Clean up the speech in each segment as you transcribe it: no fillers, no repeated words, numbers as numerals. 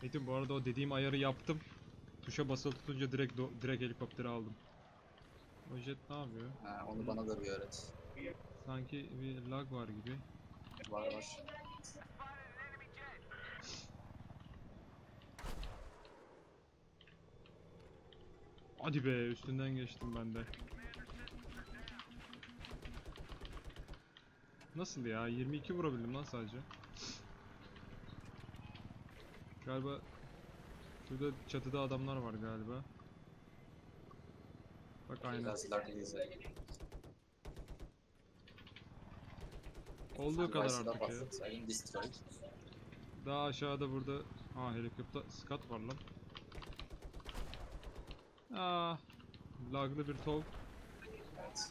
Metin bu arada o dediğim ayarı yaptım. Tuşa basılı tutunca direkt helikopteri aldım. O jet ne yapıyor? Ha, onu bana da bir öğret. Sanki bir lag var gibi. Var var. Hadi be, üstünden geçtim ben de. Nasıl ya? 22 vurabildim lan sadece. Galiba şurada çatıda adamlar var galiba. Bak aynen. Biraz laglıyız. Olduğu kadar Device'ı da artık ya. patlatsaydın destroy. Daha aşağıda burada helikopter skat var lan. Ah, laglı bir tov. Evet.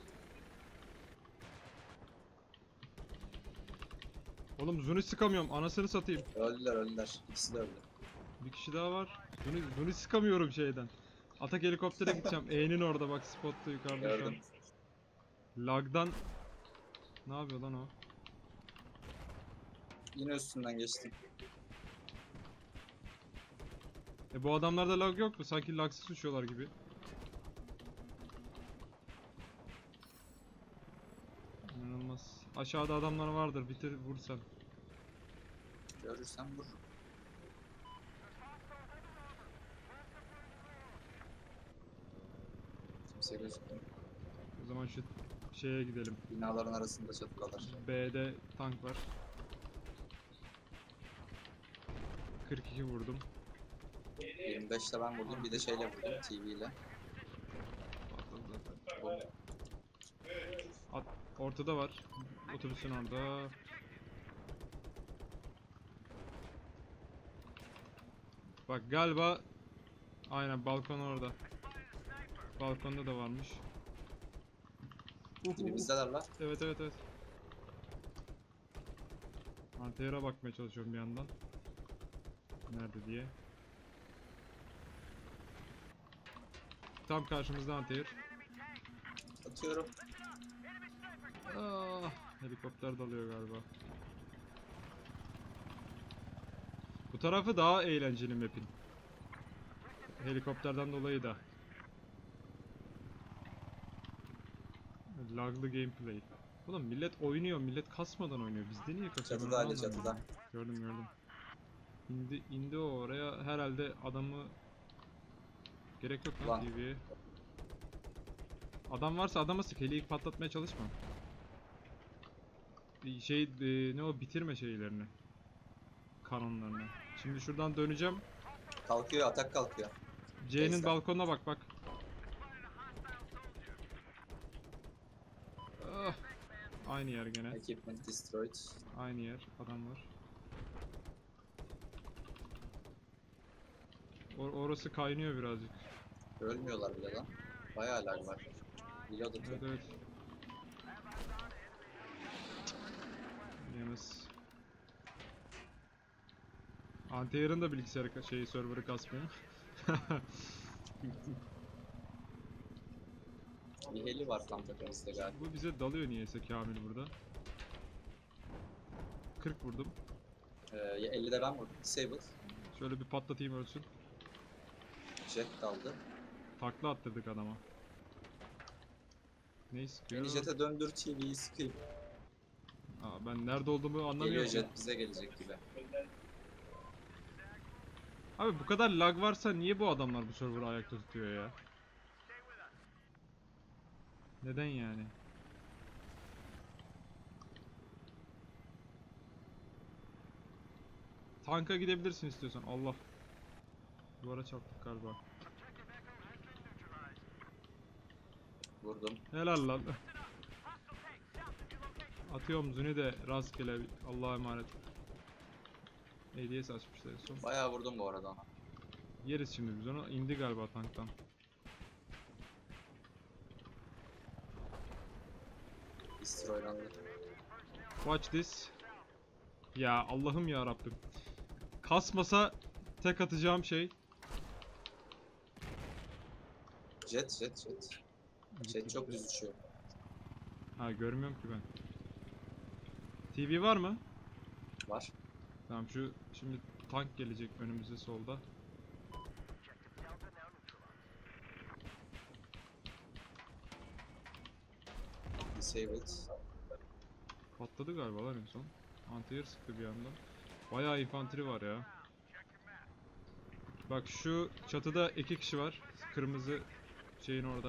Oğlum Zuni sıkamıyorum. Anasını satayım. Öldüler. İkisi de öldü. Bir kişi daha var. Zuni sıkamıyorum şeyden. Atak helikoptere gideceğim. E'nin orada bak, spotta yukarıda şu an. Gördüm. Lagdan ne yapıyor lan o? Yine üstünden geçtim. Bu adamlarda lag yok mu? Sanki lagsız uçuyorlar gibi. İnanılmaz. Aşağıda adamlar vardır. Bitir vur sen. Görürsem vur. Kimse gözükmüyor. O zaman şu şeye gidelim. Binaların arasında çatıdalar. B'de tank var. 42 vurdum. 25'te ben vurdum. Bir de şeyle vurdum. TV ile. Bu. Ortada var. Otobüsün orada. Bak galiba aynen balkon orada. Balkonda da varmış. Dibimizdeler lan. Evet. Anti-air'a bakmaya çalışıyorum bir yandan. Nerede diye. Tam karşımızda anti-air. Atıyorum. Helikopter dalıyor galiba. Bu tarafı daha eğlenceli map'in. Helikopterden dolayı da. Laglı gameplay. Oğlum millet oynuyor, millet kasmadan oynuyor. Bizde niye kasıyor? Çatıda Ben Ali onu anlamadım. çatıda. Gördüm. İndi o oraya. Herhalde adamı... Gerek yok lan Lan. TV'ye. Adam varsa adama sık. Heliyi patlatmaya çalışma. Ne o, bitirme şeylerini. Kanonlarını. Şimdi şuradan döneceğim. Kalkıyor, atak kalkıyor. C'nin Base'den. balkonuna bak. Ah, aynı yer gene. Equipment destroyed. Aynı yer. Adam var. Orası kaynıyor birazcık. Ölmüyorlar bile lan. Bayağı lag var. Reload atıyor. Evet. Yalnız. Anti-Air'ın da bilgisayarı server'ı kasmıyor. Bir heli var tam tepemizde galiba. Bu bize dalıyor niyeyse Kamil burada. 40 vurdum. 50'de ben vurdum. Disabled. Şöyle bir patlatayım ölsün. Jet daldı. Takla attırdık adama. Ne sıkıyor? Beni jet'e döndür TV'yi sıkayım. Ben nerede olduğumu anlamıyorum. Geliyor ki. jet bize gelecek gibi. Abi bu kadar lag varsa niye bu adamlar bu server'ı ayakta tutuyor ya? Neden yani? Tanka gidebilirsin istiyorsan. Allah. Duvara çarptık galiba. Vurdum. Helal lan. Atıyorum Zuni de rastgele. Allah'a emanet. ADS açmışlar en son. Bayağı vurdum bu arada ona. Yeriz şimdi biz onu. İndi galiba tanktan. Destroylandı. Watch this. Ya Allah'ım ya Rabbim. Kasmasa tek atacağım şey. Jet. Jet çok düz uçuyor. Görmüyorum ki ben. TV var mı? Var. Tamam şimdi tank gelecek önümüze solda. Disabled. Patladı galiba lan en son. Anti-air sıktı bir yandan. Bayağı infantry var ya. Bak şu çatıda 2 kişi var. Kırmızı şeyin orada.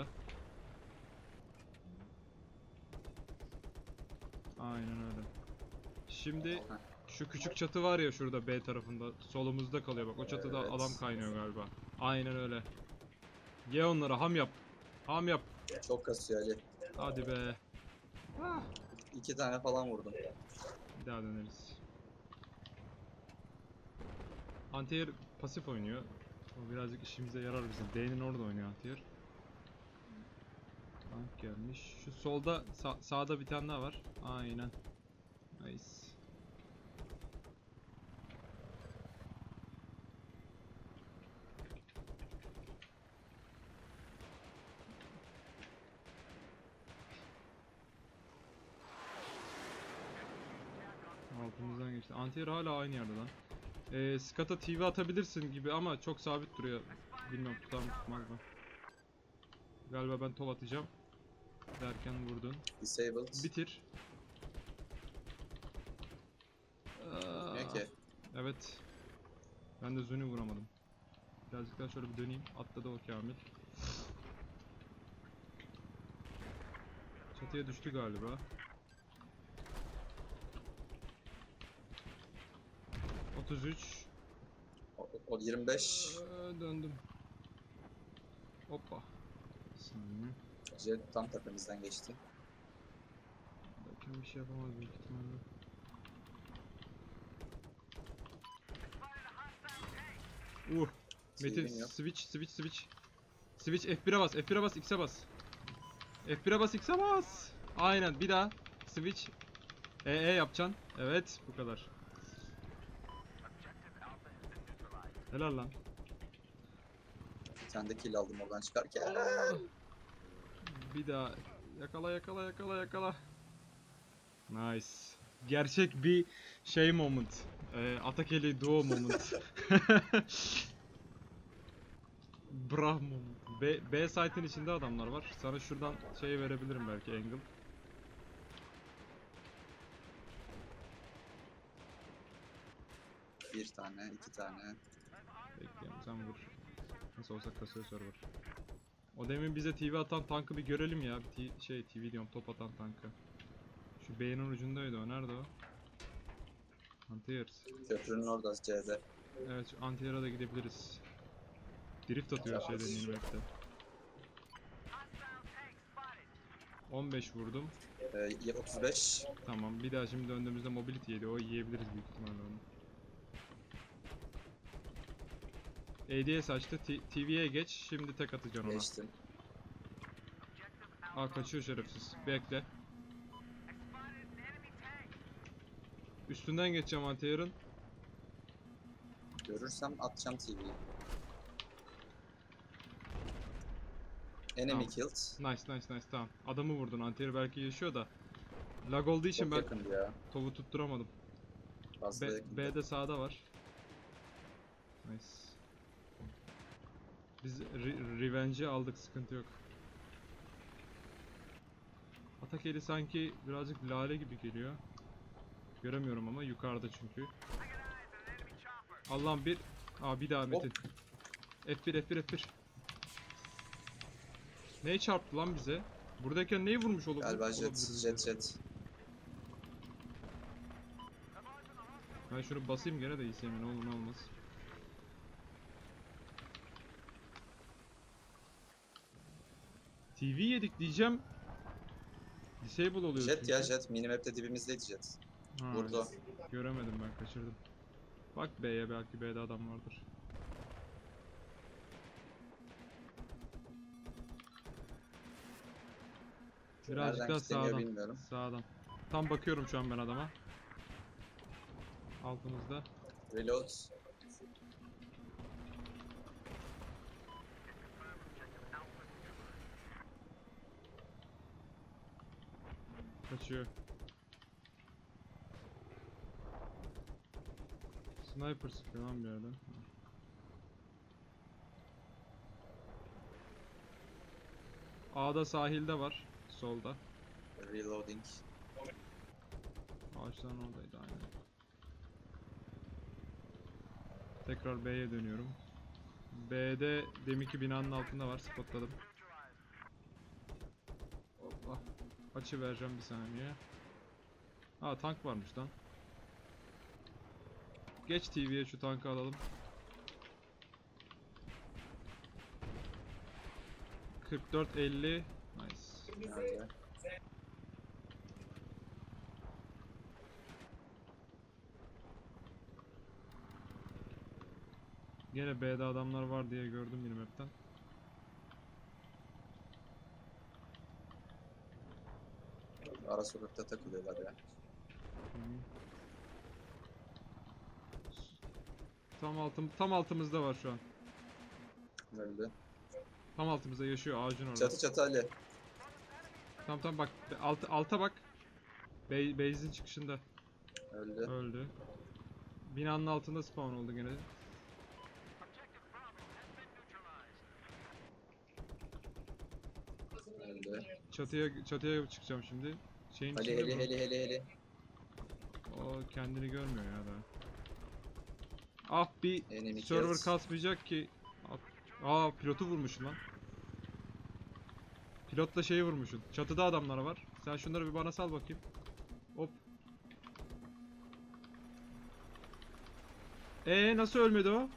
Aynen öyle. Şimdi şu küçük çatı var ya şurada B tarafında. Solumuzda kalıyor bak. O çatıda Evet. adam kaynıyor galiba. Aynen öyle. Ye onlara ham yap. Ham yap. Çok kasıyor Ali. Hadi be. Ah. 2 tane falan vurdum. Bir daha döneriz. Anti-air pasif oynuyor. O birazcık işimize yarar bizim. D'nin orada oynuyor Anti-air. Tank gelmiş. Şu solda sağda bir tane daha var. Aynen. Nice. Altımızdan geçti. Anti-air hala aynı yerde lan. Skat'a TV atabilirsin gibi ama çok sabit duruyor. Bilmiyorum tutar mı tutmaz mı? Galiba ben top atacağım. Derken vurdun. Disabled. Bitir. Ne ki? Evet. Ben de Zun'u vuramadım. Birazcık daha şöyle bir döneyim. Atladı o Kamil. Çatıya düştü galiba. ...33... O 25. Döndüm. Hoppa. Saniye. Jet tam tepemizden geçti. Belki bir şey yapamaz büyük ihtimalle. Metin Şeyim yok. switch. Switch F1'e bas, F1'e bas, X'e bas. F1'e bas, X'e bas. Aynen bir daha. Switch. Yapacaksın. Evet bu kadar. Helal lan. Bir tane de kill aldım oradan çıkarken. Bir daha. Yakala. Nice. Gerçek bir şey moment. Atakeli duo moment. Brah moment. B site'in içinde adamlar var. Sana şuradan şey verebilirim belki angle. Bir tane, 2 tane. Bekleyelim sen vur. Nasıl olsa kasıyor server. O demin bize TV atan tankı bir görelim ya. Bir TV diyorum, top atan tankı. Şu B'nin ucundaydı o. Nerede o? Anti-air. Köprünün orada C'de. Evet şu Anti-air'a da gidebiliriz. Drift atıyor şeyden yeni map'te. 15 vurdum. 35. Tamam bir daha şimdi döndüğümüzde mobility yedi. O yiyebiliriz büyük ihtimalle onu. ADS açtı. TV'ye geç. Şimdi tek atacaksın ona. Geçtim. Kaçıyor şerefsiz. Bekle. Üstünden geçeceğim Anti-air'ın. Görürsem atacağım TV'yi. Enemy Tamam. killed. Nice tamam. Adamı vurdun. Anti-air belki yaşıyor da. Lag olduğu için Çok ben yakındı ya. topu tutturamadım. Fazla yakındı. B'de sağda var. Nice. Biz Revenge'i aldık, sıkıntı yok. Atak eli sanki birazcık lale gibi geliyor. Göremiyorum ama yukarıda çünkü. Allah'ım bir... bir daha Metin. F1. Neyi çarptı lan bize? Buradayken neyi vurmuş olabilir? Galiba olabiliriz jet. Ben şunu basayım gene de iyisiyim, ne olur ne olmaz. TV yedik diyeceğim. Disable oluyor Jet çünkü. ya jet. Minimap'te dibimizdeydi jet. Ha, Vurdu. göremedim ben, kaçırdım. Bak B'ye, belki B'de adam vardır. Birazcık Nereden daha kilitleniyor sağdan. bilmiyorum. Sağdan. Tam bakıyorum şu an ben adama. Altımızda. Reload. Kaçıyor. Sniper sıkıyor lan bir yerden. A'da sahilde var. Solda. Reloading. Ağaçların oradaydı aynen. Tekrar B'ye dönüyorum. B'de deminki binanın altında var. Spotladım. Hoppa. Açı vereceğim bir saniye. Aa tank varmış lan. Geç TV'ye şu tankı alalım. 44-50. Nice. Nerede? Gene B'de adamlar var diye gördüm minimap'ten. Ara sokakta takılıyorlar ya. Tam altımızda var şu an. Öldü. Tam altımızda yaşıyor ağacın orada. Çatı çatı Ali. Tam bak alta bak. Base'in çıkışında. Öldü. Öldü. Binanın altında spawn oldu gene. Öldü. Çatıya çıkacağım şimdi. Şeyin Ali içinde heli bu. heli heli heli. O kendini görmüyor ya daha. Ah bir Enemy server kills. kasmayacak ki. Aa pilotu vurmuşum lan. Pilotla şeyi vurmuşsun. Çatıda adamlar var. Sen şunları bir bana sal bakayım. Hop. Nasıl ölmedi o?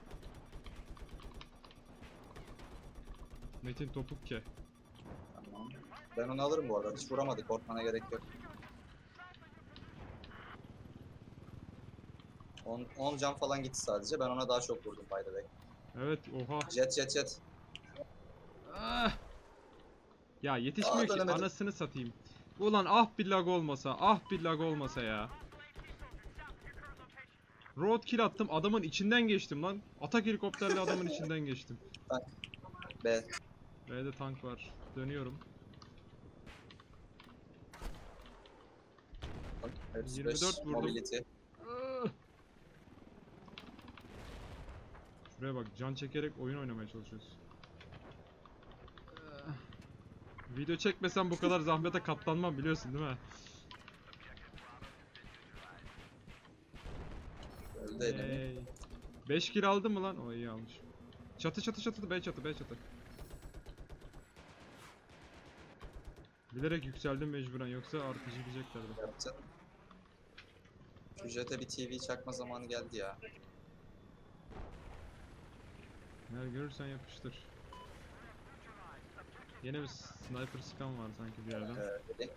Metin topuk ke. Tamam. Ben onu alırım bu arada. Hiç vuramadı. Korkmana gerek yok. 10 can falan gitti sadece. Ben ona daha çok vurdum by the way. Evet oha. Jet. Ah! Ya yetişmiyor ki dönemedim. anasını satayım. Ulan ah bir lag olmasa ya. Roadkill attım adamın içinden geçtim lan. Atak helikopterle adamın içinden geçtim. B. B'de tank var. Dönüyorum. 24 vurdum. Mobility. Ah! Şuraya bak can çekerek oyun oynamaya çalışıyoruz. Ah! Video çekmesem bu kadar zahmete katlanmam biliyorsun değil mi? Öldü enemy. 5 kill aldın mı lan? O iyi almış. Çatı B çatı. Bilerek yükseldim mecburen yoksa RPG diyeceklerdi. Yaptın. Şu Jet'e bir TV çakma zamanı geldi ya. Eğer görürsen yapıştır. Yine bir sniper sıkan var sanki bir yerden. Heli.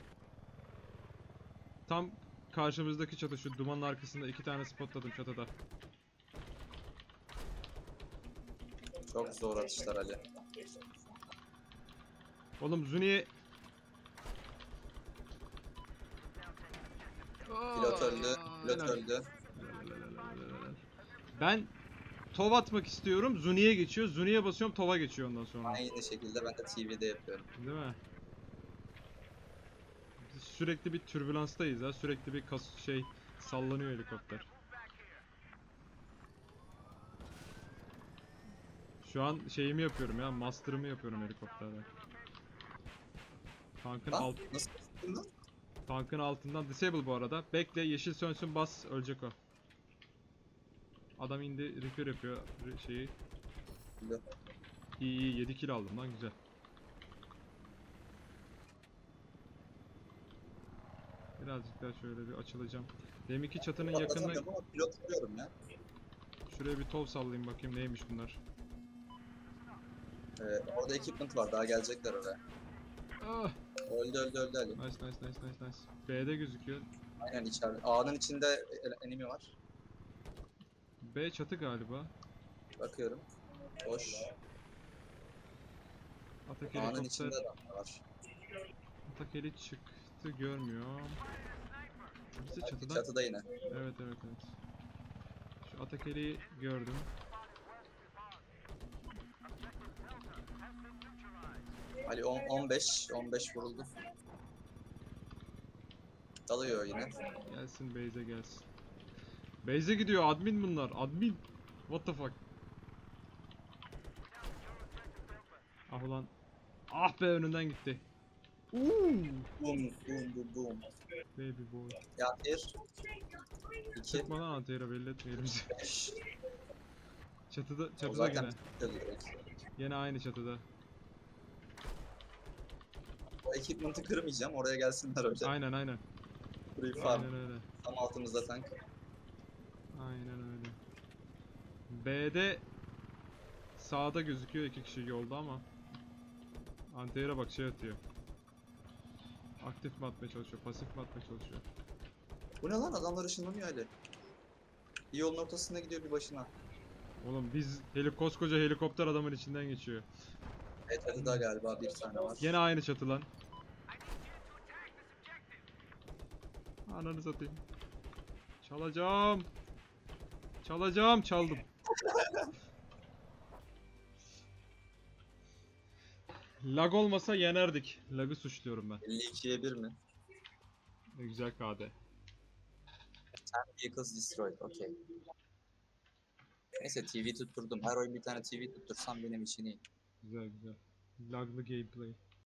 Tam karşımızdaki çatı şu dumanın arkasında 2 tane spotladım çatıda. Çok zor atışlar Ali. Oğlum Zuni'ye... Pilot öldü. Pilot öldü. Ben tov atmak istiyorum. Zuni'ye geçiyor. Zuni'ye basıyorum. Tova geçiyor ondan sonra. Aynı şekilde ben de TV'de yapıyorum. Değil mi? Biz sürekli bir türbülanstayız ha. Sürekli bir sallanıyor helikopter. Şu an şeyimi yapıyorum ya. Master'ımı yapıyorum helikopterde. Lan nasıl yaptın lan? Tankın altından disable bu arada. Bekle yeşil sönsün bas ölecek o. Adam indi repair yapıyor şeyi. Güzel. İyi 7 kill aldım lan güzel. Birazcık daha şöyle bir açılacağım. Deminki çatının yakınına Atlatamıyorum ama pilot vuruyorum ya. şuraya bir top sallayayım bakayım neymiş bunlar. Orada equipment var. Daha gelecekler oraya. Ah! Öldü Ali. Nice. B'de gözüküyor. Aynen içeride. A'nın içinde enemy var. B çatı galiba. Bakıyorum. Boş. Atak A'nın helikopter. içinde adamlar var. Atak heli çıktı görmüyorum. Bize çatıdan. Çatıda yine. Evet. Şu atak heliyi gördüm. Ali 15 vuruldu. Dalıyor yine. Gelsin base'e gelsin. Base'e gidiyor admin bunlar. Admin. What the fuck? Ah ulan. Ah be önünden gitti. Boom boom boom boom. Baby boy. Ya bir. 2. Çıkma lan anti-hero belli etmeyelim bizi. 5. Çatıda, O çatıda zaten gene. bitirdi direkt. Gene aynı çatıda. O equipment'ı kırmayacağım. Oraya gelsinler öyle. Aynen aynen. Free farm. Aynen öyle. Tam altımızda tank. Aynen öyle. B'de sağda gözüküyor 2 kişi yolda ama anti-hero bak şey atıyor. Aktif mi atmaya çalışıyor, pasif mi atmaya çalışıyor. Bu ne lan? Adamlar ışınlanıyor öyle. Bir yolun ortasında gidiyor bir başına. Oğlum biz koskoca helikopter adamın içinden geçiyor. Evet daha galiba bir tane var. Gene aynı çatı lan. Ananı satayım. Çalacağım. Çalacağım, çaldım. Lag olmasa yenerdik. Lag'ı suçluyorum ben. 52'ye 1 mi? Güzel KD. Vehicles destroyed. Okay. Neyse TV tutturdum. Her oyun bir tane TV tuttursam benim için iyi. Güzel güzel. Laglı gameplay.